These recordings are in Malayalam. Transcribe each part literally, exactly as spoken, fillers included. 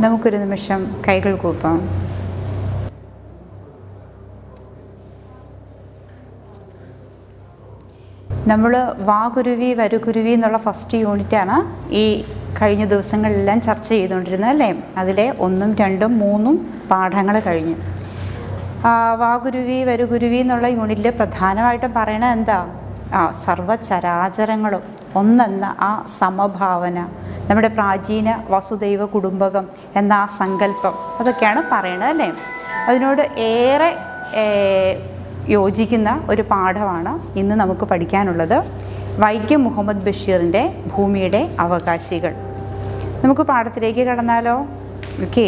നമുക്കൊരു നിമിഷം കൈകൾ കൂപ്പാം. നമ്മൾ വാകുരുവി വരുകുരുവി എന്നുള്ള ഫസ്റ്റ് യൂണിറ്റാണ് ഈ കഴിഞ്ഞ ദിവസങ്ങളിലെല്ലാം ചർച്ച ചെയ്തുകൊണ്ടിരുന്നത് അല്ലേ. അതിലെ ഒന്നും രണ്ടും മൂന്നും പാഠങ്ങൾ കഴിഞ്ഞു. വാകുരുവി വരുകുരുവി എന്നുള്ള യൂണിറ്റിൽ പ്രധാനമായിട്ടും പറയണത് എന്താ? ആ സർവചരാചരങ്ങളും ഒന്നെന്ന ആ സമഭാവന, നമ്മുടെ പ്രാചീന വസുദൈവ കുടുംബകം എന്ന ആ സങ്കല്പം, അതൊക്കെയാണ് പറയണത് അല്ലേ. അതിനോട് ഏറെ യോജിക്കുന്ന ഒരു പാഠമാണ് ഇന്ന് നമുക്ക് പഠിക്കാനുള്ളത്. വൈക്കം മുഹമ്മദ് ബഷീറിൻ്റെ ഭൂമിയുടെ അവകാശികൾ. നമുക്ക് പാഠത്തിലേക്ക് കടന്നാലോ? ഓക്കെ,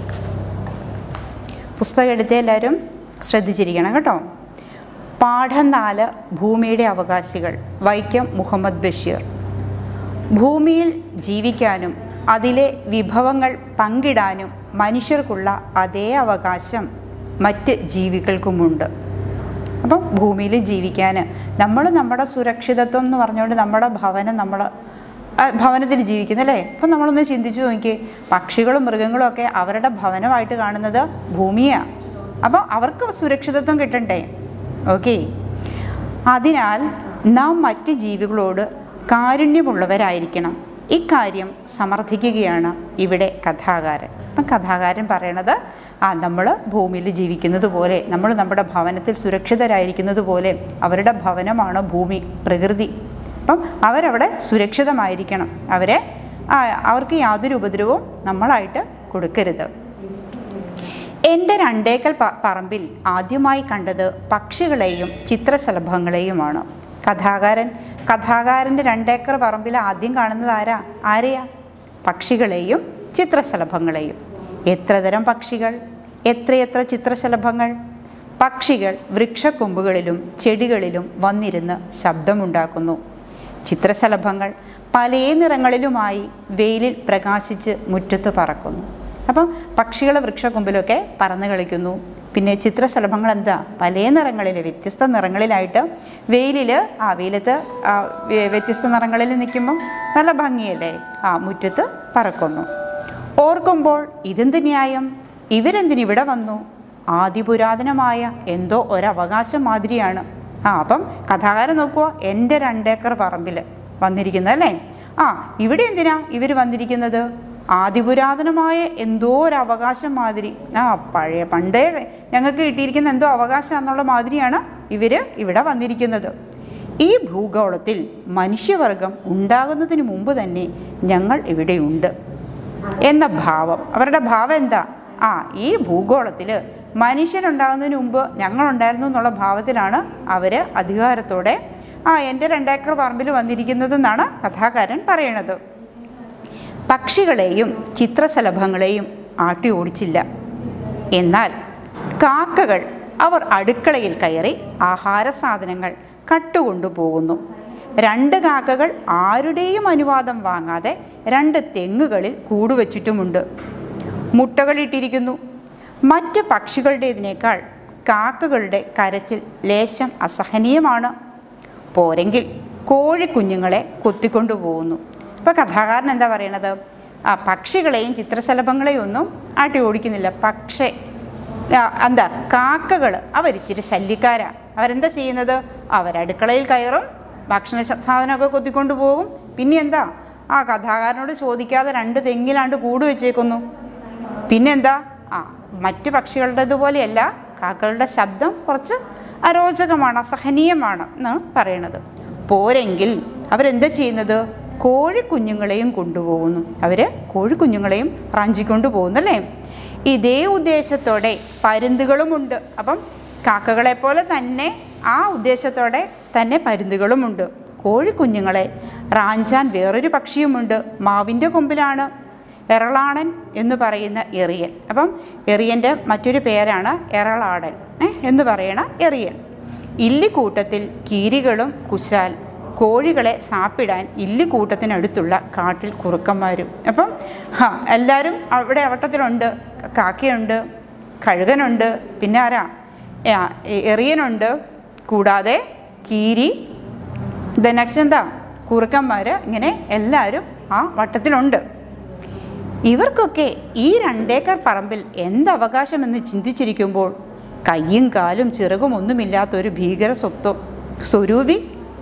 പുസ്തകം എടുത്ത് എല്ലാവരും ശ്രദ്ധിച്ചിരിക്കണം കേട്ടോ. പാഠം നാല്, ഭൂമിയുടെ അവകാശികൾ, വൈക്കം മുഹമ്മദ് ബഷീർ. ഭൂമിയിൽ ജീവിക്കാനും അതിലെ വിഭവങ്ങൾ പങ്കിടാനും മനുഷ്യർക്കുള്ള അതേ അവകാശം മറ്റ് ജീവികൾക്കുമുണ്ട്. അപ്പം ഭൂമിയിൽ ജീവിക്കാൻ നമ്മൾ നമ്മുടെ സുരക്ഷിതത്വം എന്ന് പറഞ്ഞുകൊണ്ട് നമ്മുടെ ഭവനം നമ്മൾ ഭവനത്തിൽ ജീവിക്കുന്നല്ലേ. അപ്പം നമ്മളൊന്ന് ചിന്തിച്ചു നോക്കി, പക്ഷികളും മൃഗങ്ങളും ഒക്കെ അവരുടെ ഭവനമായിട്ട് കാണുന്നത് ഭൂമിയാണ്. അപ്പോൾ അവർക്ക് സുരക്ഷിതത്വം കിട്ടണ്ടേ? ഓക്കെ, അതിനാൽ നാം മറ്റ് ജീവികളോട് കാരുണ്യമുള്ളവരായിരിക്കണം. ഇക്കാര്യം സമർത്ഥിക്കുകയാണ് ഇവിടെ കഥാകാരൻ. അപ്പം കഥാകാരൻ പറയണത് ആ നമ്മൾ ഭൂമിയിൽ ജീവിക്കുന്നത് പോലെ, നമ്മൾ നമ്മുടെ ഭവനത്തിൽ സുരക്ഷിതരായിരിക്കുന്നത് പോലെ അവരുടെ ഭവനമാണ് ഭൂമി, പ്രകൃതി. അപ്പം അവരവിടെ സുരക്ഷിതമായിരിക്കണം. അവരെ അവർക്ക് യാതൊരു ഉപദ്രവവും നമ്മളായിട്ട് കൊടുക്കരുത്. എൻ്റെ രണ്ടേക്കൽ പറമ്പിൽ ആദ്യമായി കണ്ടത് പക്ഷികളെയും ചിത്രശലഭങ്ങളെയുമാണ്. കഥാകാരൻ കഥാകാരൻ്റെ രണ്ടേക്കർ പറമ്പിൽ ആദ്യം കാണുന്നത് ആരാ ആരെയാ പക്ഷികളെയും ചിത്രശലഭങ്ങളെയും. എത്ര തരം പക്ഷികൾ, എത്രയെത്ര ചിത്രശലഭങ്ങൾ. പക്ഷികൾ വൃക്ഷക്കൊമ്പുകളിലും ചെടികളിലും വന്നിരുന്ന് ശബ്ദമുണ്ടാക്കുന്നു. ചിത്രശലഭങ്ങൾ പല നിറങ്ങളിലുമായി വെയിലിൽ പ്രകാശിച്ച് മുറ്റത്ത് പറക്കുന്നു. അപ്പം പക്ഷികൾ വൃക്ഷക്കൊമ്പിലൊക്കെ പറന്ന് കളിക്കുന്നു. പിന്നെ ചിത്രശലഭങ്ങൾ എന്താ, പല നിറങ്ങളിൽ, വ്യത്യസ്ത നിറങ്ങളിലായിട്ട് വെയിലിൽ ആ വെയിലത്ത് വ്യത്യസ്ത നിറങ്ങളിൽ നിൽക്കുമ്പം നല്ല ഭംഗിയല്ലേ, ആ മുറ്റത്ത് പറക്കുന്നു. ഓർക്കുമ്പോൾ ഇതെന്ത് ന്യായം, ഇവരെന്തിനിവിടെ വന്നു? ആദിപുരാതനമായ എന്തോ ഒരവകാശം മാതിരിയാണ്. ആ അപ്പം കഥാകാരൻ നോക്കുക, എൻ്റെ രണ്ടേക്കർ പറമ്പിൽ വന്നിരിക്കുന്നത് അല്ലേ. ആ ഇവിടെ എന്തിനാ ഇവർ വന്നിരിക്കുന്നത്? ആദിപുരാതനമായ എന്തോ ഒരു അവകാശം മാതിരി, ആ പഴയ പണ്ടേ ഞങ്ങൾക്ക് കിട്ടിയിരിക്കുന്ന എന്തോ അവകാശം എന്നുള്ള മാതിരിയാണ് ഇവർ ഇവിടെ വന്നിരിക്കുന്നത്. ഈ ഭൂഗോളത്തിൽ മനുഷ്യവർഗം ഉണ്ടാകുന്നതിന് മുമ്പ് തന്നെ ഞങ്ങൾ ഇവിടെയുണ്ട് എന്ന ഭാവം. അവരുടെ ഭാവം എന്താ? ആ ഈ ഭൂഗോളത്തിൽ മനുഷ്യനുണ്ടാകുന്നതിന് മുമ്പ് ഞങ്ങളുണ്ടായിരുന്നു എന്നുള്ള ഭാവത്തിലാണ് അവർ അധികാരത്തോടെ ആ എൻ്റെ രണ്ടേക്കർ പറമ്പിൽ വന്നിരിക്കുന്നതെന്നാണ് കഥാകാരൻ പറയണത്. പക്ഷികളെയും ചിത്രശലഭങ്ങളെയും ആട്ടി ഓടിച്ചില്ല. എന്നാൽ കാക്കകൾ അവർ അടുക്കളയിൽ കയറി ആഹാര സാധനങ്ങൾ കട്ടുകൊണ്ടുപോകുന്നു. രണ്ട് കാക്കകൾ ആരുടെയും അനുവാദം വാങ്ങാതെ രണ്ട് തെങ്ങുകളിൽ കൂടുവച്ചിട്ടുമുണ്ട്. മുട്ടകളിട്ടിരിക്കുന്നു. മറ്റ് പക്ഷികളുടേതിനേക്കാൾ കാക്കകളുടെ കരച്ചിൽ ലേശം അസഹനീയമാണ്. പോരെങ്കിൽ കോഴിക്കുഞ്ഞുങ്ങളെ കൊത്തിക്കൊണ്ടുപോകുന്നു. ഇപ്പോൾ കഥാകാരൻ എന്താ പറയണത്? ആ പക്ഷികളെയും ചിത്രശലഭങ്ങളെയും ഒന്നും ആട്ടി ഓടിക്കുന്നില്ല. പക്ഷേ എന്താ, കാക്കകൾ അവരിച്ചിരി ശല്യക്കാരാ. അവരെന്താ ചെയ്യുന്നത്? അവരടുക്കളയിൽ കയറും, ഭക്ഷണ സാധനമൊക്കെ കൊത്തിക്കൊണ്ടു പോകും. പിന്നെ എന്താ, ആ കഥാകാരനോട് ചോദിക്കാതെ രണ്ട് തെങ്ങിലാണ്ട് കൂട് വെച്ചേക്കുന്നു. പിന്നെന്താ, ആ മറ്റു പക്ഷികളുടേതുപോലെയല്ല, കാക്കകളുടെ ശബ്ദം കുറച്ച് അരോചകമാണ്, അസഹനീയമാണ് എന്നാണ് പറയണത്. പോരെങ്കിൽ അവരെന്താ ചെയ്യുന്നത്? കോഴിക്കുഞ്ഞുങ്ങളെയും കൊണ്ടുപോകുന്നു. അവർ കോഴിക്കുഞ്ഞുങ്ങളെയും റാഞ്ചിക്കൊണ്ടു പോകുന്നല്ലേ. ഇതേ ഉദ്ദേശത്തോടെ പരുന്തുകളുമുണ്ട്. അപ്പം കാക്കകളെപ്പോലെ തന്നെ ആ ഉദ്ദേശത്തോടെ തന്നെ പരുന്തുകളുമുണ്ട്. കോഴിക്കുഞ്ഞുങ്ങളെ റാഞ്ചാൻ വേറൊരു പക്ഷിയുമുണ്ട്. മാവിൻ്റെ കൊമ്പിലാണ്. എറളാടൻ എന്ന് പറയുന്ന എറിയൻ. അപ്പം എറിയൻ്റെ മറ്റൊരു പേരാണ് എറളാടൻ എന്ന് പറയണ എറിയൻ. ഇല്ലിക്കൂട്ടത്തിൽ കീരികളും കുശാൽ. കോഴികളെ സാപ്പിടാൻ ഇല്ലിക്കൂട്ടത്തിനടുത്തുള്ള കാട്ടിൽ കുറുക്കന്മാരും. അപ്പം ഹാ എല്ലാവരും അവിടെ വട്ടത്തിലുണ്ട്. കാക്കയുണ്ട്, കഴുകനുണ്ട്, പിന്നെ ആരാ എറിയനുണ്ട്, കൂടാതെ കീരി, ദ നെക്സ്റ്റ് എന്താ കുറുക്കന്മാർ, ഇങ്ങനെ എല്ലാവരും ആ വട്ടത്തിലുണ്ട്. ഇവർക്കൊക്കെ ഈ രണ്ടേക്കർ പറമ്പിൽ എന്തവകാശമെന്ന് ചിന്തിച്ചിരിക്കുമ്പോൾ കയ്യും കാലും ചിറകും ഒന്നുമില്ലാത്തൊരു ഭീകര സ്വത്വ സ്വരൂപി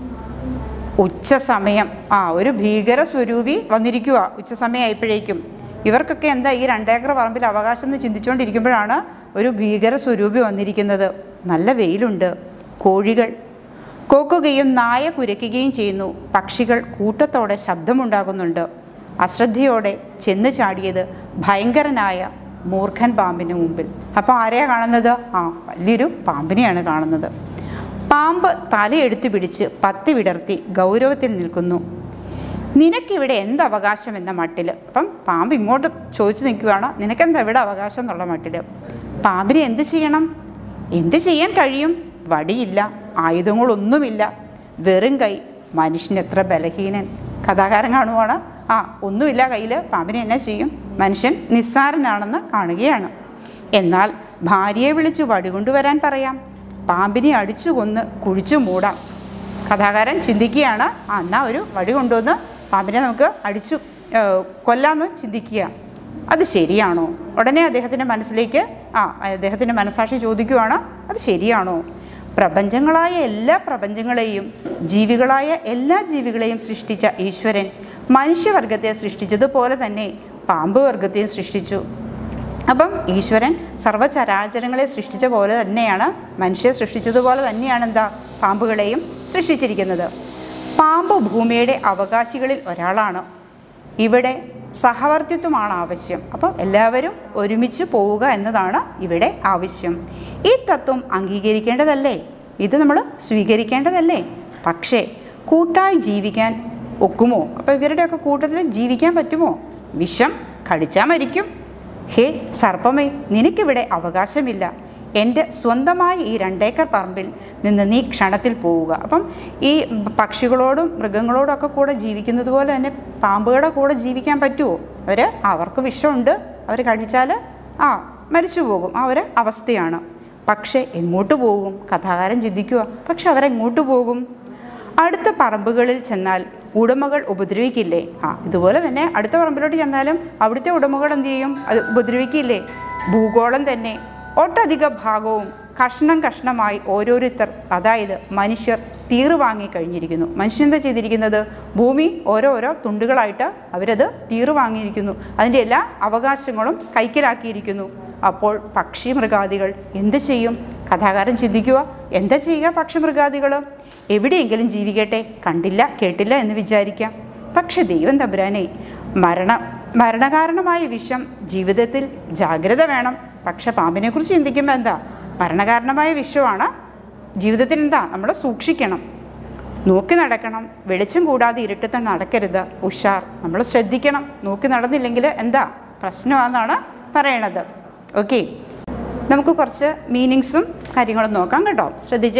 ഉച്ച സമയം ആ ഒരു ഭീകര സ്വരൂപി വന്നിരിക്കുക. ഉച്ച സമയമായപ്പോഴേക്കും ഇവർക്കൊക്കെ എന്താ ഈ രണ്ടേക്കർ പറമ്പിൽ അവകാശം എന്ന് ചിന്തിച്ചുകൊണ്ടിരിക്കുമ്പോഴാണ് ഒരു ഭീകര സ്വരൂപി വന്നിരിക്കുന്നത്. നല്ല വെയിലുണ്ട്. കോഴികൾ കോക്കുകയും നായ കുരയ്ക്കുകയും ചെയ്യുന്നു. പക്ഷികൾ കൂട്ടത്തോടെ ശബ്ദമുണ്ടാകുന്നുണ്ട്. അശ്രദ്ധയോടെ ചെന്ന് ചാടിയത് ഭയങ്കരനായ മൂർഖൻ പാമ്പിന് മുമ്പിൽ. അപ്പോൾ ആരെയാ കാണുന്നത്? ആ വലിയൊരു പാമ്പിനെയാണ് കാണുന്നത്. പാമ്പ് തലയെടുത്ത് പിടിച്ച് പത്തി വിടർത്തി ഗൗരവത്തിൽ നിൽക്കുന്നു. നിനക്കിവിടെ എന്ത് അവകാശം എന്ന മട്ടിൽ. അപ്പം പാമ്പ് ഇങ്ങോട്ട് ചോദിച്ചു നിൽക്കുകയാണ്, നിനക്കെന്താ ഇവിടെ അവകാശം എന്നുള്ള മട്ടിൽ. പാമ്പിനെ എന്ത് ചെയ്യണം? എന്ത് ചെയ്യാൻ കഴിയും? വടിയില്ല, ആയുധങ്ങളൊന്നുമില്ല, വെറും കൈ. മനുഷ്യൻ എത്ര ബലഹീനൻ. കഥാകാരൻ കാണുവാണ്, ആ ഒന്നുമില്ല കയ്യിൽ, പാമ്പിനെ എന്നാ ചെയ്യും? മനുഷ്യൻ നിസ്സാരനാണെന്ന് കാണുകയാണ്. എന്നാൽ ഭാര്യയെ വിളിച്ച് വടി കൊണ്ടുവരാൻ പറയാം, പാമ്പിനെ അടിച്ചു കൊന്ന് കുഴിച്ചു മൂടാം. കഥാകാരൻ ചിന്തിക്കുകയാണ്, ആ എന്നാൽ ഒരു വടി കൊണ്ടുവന്ന് പാമ്പിനെ നമുക്ക് അടിച്ചു കൊല്ലാമെന്ന് ചിന്തിക്കുക. അത് ശരിയാണോ? ഉടനെ അദ്ദേഹത്തിൻ്റെ മനസ്സിലേക്ക് ആ അദ്ദേഹത്തിൻ്റെ മനസാക്ഷി ചോദിക്കുകയാണ്, അത് ശരിയാണോ? പ്രപഞ്ചങ്ങളായ എല്ലാ പ്രപഞ്ചങ്ങളെയും ജീവികളായ എല്ലാ ജീവികളെയും സൃഷ്ടിച്ച ഈശ്വരൻ മനുഷ്യവർഗത്തെ സൃഷ്ടിച്ചതുപോലെ തന്നെ പാമ്പ് വർഗത്തെയും സൃഷ്ടിച്ചു. അപ്പം ഈശ്വരൻ സർവ്വചരാചരങ്ങളെ സൃഷ്ടിച്ച പോലെ തന്നെയാണ് മനുഷ്യരെ സൃഷ്ടിച്ചതുപോലെ തന്നെയാണ് എന്താ പാമ്പുകളെയും സൃഷ്ടിച്ചിരിക്കുന്നത്. പാമ്പ് ഭൂമിയുടെ അവകാശികളിൽ ഒരാളാണ്. ഇവിടെ സഹവർത്തിത്വമാണ് ആവശ്യം. അപ്പം എല്ലാവരും ഒരുമിച്ച് പോവുക എന്നതാണ് ഇവിടെ ആവശ്യം. ഈ തത്വം അംഗീകരിക്കേണ്ടതല്ലേ? ഇത് നമ്മൾ സ്വീകരിക്കേണ്ടതല്ലേ? പക്ഷേ കൂട്ടായി ജീവിക്കാൻ ഒക്കുമോ? അപ്പോൾ ഇവരുടെയൊക്കെ കൂട്ടത്തിൽ ജീവിക്കാൻ പറ്റുമോ? വിഷം കടിച്ചാൽ മരിക്കും. ഹേ സർപ്പമേ, നിനക്കിവിടെ അവകാശമില്ല. എൻ്റെ സ്വന്തമായ ഈ രണ്ടേക്കർ പറമ്പിൽ നിന്ന് നീ ക്ഷണത്തിൽ പോവുക. അപ്പം ഈ പക്ഷികളോടും മൃഗങ്ങളോടൊക്കെ കൂടെ ജീവിക്കുന്നത് പോലെ തന്നെ പാമ്പുകളുടെ കൂടെ ജീവിക്കാൻ പറ്റുമോ? അവർ അവർക്ക് വിഷമുണ്ട്, അവർ കഴിച്ചാൽ ആ മരിച്ചു പോകും, ആ ഒരു അവസ്ഥയാണ്. പക്ഷേ എങ്ങോട്ട് പോകും? കഥാകാരൻ ചിന്തിക്കുക. പക്ഷെ അവരെങ്ങോട്ട് പോകും? അടുത്ത പറമ്പുകളിൽ ചെന്നാൽ ഉടമകൾ ഉപദ്രവിക്കില്ലേ? ആ ഇതുപോലെ തന്നെ അടുത്ത പറമ്പിലോട്ട് ചെന്നാലും അവിടുത്തെ ഉടമകൾ എന്തു ചെയ്യും? അത് ഉപദ്രവിക്കില്ലേ? ഭൂഗോളം തന്നെ ഒട്ടധിക ഭാഗവും കഷ്ണം കഷ്ണമായി ഓരോരുത്തർ, അതായത് മനുഷ്യർ തീറ് വാങ്ങി കഴിഞ്ഞിരിക്കുന്നു. മനുഷ്യൻ എന്താ ചെയ്തിരിക്കുന്നത്? ഭൂമി ഓരോരോ തുണ്ടുകളായിട്ട് അവരത് തീറ് വാങ്ങിയിരിക്കുന്നു. അതിൻ്റെ എല്ലാ അവകാശങ്ങളും കൈക്കലാക്കിയിരിക്കുന്നു. അപ്പോൾ പക്ഷി മൃഗാദികൾ എന്ത് ചെയ്യും? കഥാകാരൻ ചിന്തിക്കുക, എന്താ ചെയ്യുക പക്ഷി മൃഗാദികൾ? എവിടെയെങ്കിലും ജീവിക്കട്ടെ, കണ്ടില്ല കേട്ടില്ല എന്ന് വിചാരിക്കാം. പക്ഷെ ദൈവം തമ്പുരാനെ, മരണ മരണകാരണമായ വിഷം ജീവിതത്തിൽ ജാഗ്രത വേണം. പക്ഷെ പാമ്പിനെക്കുറിച്ച് ചിന്തിക്കുമ്പോൾ എന്താ? മരണകാരണമായ വിഷമാണ് ജീവിതത്തിൽ, എന്താ നമ്മൾ സൂക്ഷിക്കണം, നോക്കി നടക്കണം. വെളിച്ചം കൂടാതെ ഇരുട്ടത്തിൽ നടക്കരുത്, ഉഷാർ. നമ്മൾ ശ്രദ്ധിക്കണം. നോക്കി നടന്നില്ലെങ്കിൽ എന്താ പ്രശ്നമാണെന്നാണ് പറയണത്. ഓക്കെ, നമുക്ക് കുറച്ച് മീനിങ്സും കാര്യങ്ങളും നോക്കാം കേട്ടോ. ശ്രദ്ധിച്ചേ.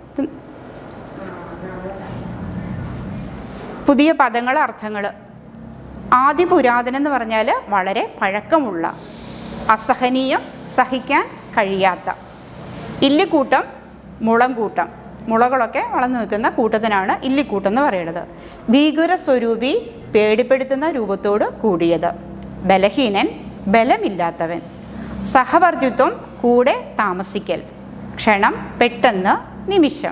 പുതിയ പദങ്ങൾ, അർത്ഥങ്ങൾ. ആദി പുരാതനം എന്ന് പറഞ്ഞാൽ വളരെ പഴക്കമുള്ള, അസഹനീയം, സഹിക്കാൻ കഴിയാത്ത. ഇല്ലിക്കൂട്ടം, മുളംകൂട്ടം. മുളകളൊക്കെ വളർന്നു നിൽക്കുന്ന കൂട്ടത്തിനാണ് ഇല്ലിക്കൂട്ടം എന്ന് പറയുന്നത്. ഭീകര സ്വരൂപി, പേടിപ്പെടുത്തുന്ന രൂപത്തോട് കൂടിയത്. ബലഹീനൻ, ബലമില്ലാത്തവൻ. സഹവർത്തിത്വം, കൂടെ താമസിക്കൽ. ക്ഷണം, പെട്ടെന്ന്, നിമിഷം.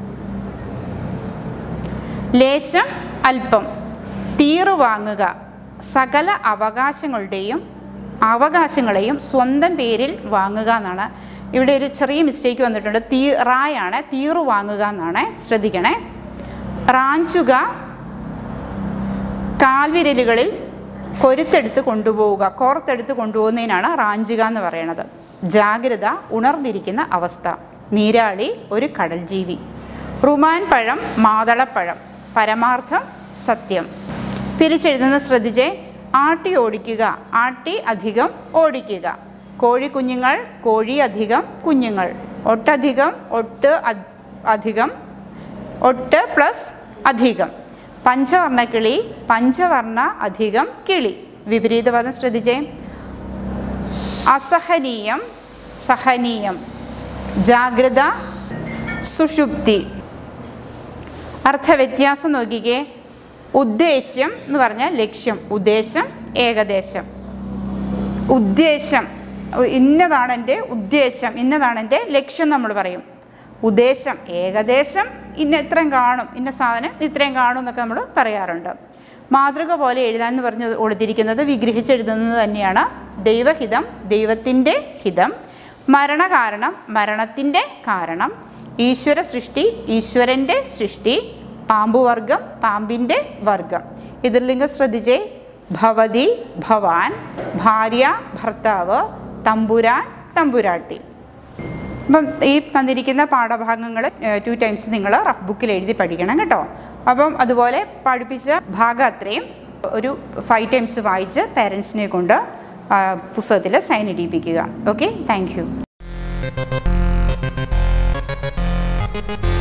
ലേശം, അല്പം. തീറു വാങ്ങുക, സകല അവകാശങ്ങളുടെയും അവകാശങ്ങളെയും സ്വന്തം പേരിൽ വാങ്ങുക എന്നാണ്. ഇവിടെ ഒരു ചെറിയ മിസ്റ്റേക്ക് വന്നിട്ടുണ്ട്. തീ റായാണ്, തീറു വാങ്ങുക എന്നാണ്, ശ്രദ്ധിക്കണേ. റാഞ്ചുക, കാൽവിരലുകളിൽ കൊരുത്തെടുത്ത് കൊണ്ടുപോവുക, കോർത്തെടുത്ത് കൊണ്ടുപോകുന്നതിനാണ് റാഞ്ചുക എന്ന് പറയുന്നത്. ജാഗ്രത, ഉണർന്നിരിക്കുന്ന അവസ്ഥ. നീരാളി, ഒരു കടൽ ജീവി. റുമാൻ പഴം, മാതളപ്പഴം. പരമാർത്ഥം, സത്യം. പിരിച്ചെഴുതുന്ന ശ്രദ്ധിച്ചേ. ആട്ടി ഓടിക്കുക, ആട്ടി അധികം ഓടിക്കുക. കോഴിക്കുഞ്ഞുങ്ങൾ, കോഴി അധികം കുഞ്ഞുങ്ങൾ. ഒട്ടധികം, ഒട്ട് അധികം, ഒട്ട് പ്ലസ് അധികം. പഞ്ചവർണ്ണ കിളി, പഞ്ചവർണ്ണ അധികം കിളി. വിപരീത പദം ശ്രദ്ധിച്ചേ. അസഹനീയം, സഹനീയം. ജാഗ്രത, സുഷുപ്തി. അർത്ഥവ്യത്യാസം നോക്കിക്കേ. ഉദ്ദേശ്യം എന്ന് പറഞ്ഞാൽ ലക്ഷ്യം, ഉദ്ദേശം, ഏകദേശം. ഉദ്ദേശം, ഇന്നതാണ് എൻ്റെ ഉദ്ദേശം, ഇന്നതാണ് എൻ്റെ ലക്ഷ്യം നമ്മൾ പറയും. ഉദ്ദേശം ഏകദേശം ഇന്ന ഇത്രയും കാണും, ഇന്ന സാധനം ഇത്രയും കാണും എന്നൊക്കെ നമ്മൾ പറയാറുണ്ട്. മാതൃക പോലെ എഴുതാൻ പറഞ്ഞ് കൊടുത്തിരിക്കുന്നത് വിഗ്രഹിച്ചെഴുതുന്നത് തന്നെയാണ്. ദൈവഹിതം ദൈവത്തിൻ്റെ ഹിതം, മരണകാരണം മരണത്തിൻ്റെ കാരണം, ഈശ്വര സൃഷ്ടി ഈശ്വരൻ്റെ സൃഷ്ടി, പാമ്പുവർഗം പാമ്പിൻ്റെ വർഗം. എതിർലിംഗം ശ്രദ്ധിച്ചേ. ഭവതി ഭവാൻ, ഭാര്യ ഭർത്താവ്, തമ്പുരാൻ തമ്പുരാട്ടി. അപ്പം ഈ തന്നിരിക്കുന്ന പാഠഭാഗങ്ങൾ ടു ടൈംസ് നിങ്ങൾ റഫ് ബുക്കിൽ എഴുതി പഠിക്കണം കേട്ടോ. അപ്പം അതുപോലെ പഠിപ്പിച്ച ഭാഗം അത്രയും ഒരു ഫൈവ് ടൈംസ് വായിച്ച് പേരൻസിനെ കൊണ്ട് പുസ്തകത്തിൽ സൈൻ ഇടിപ്പിക്കുക. Okay, thank U.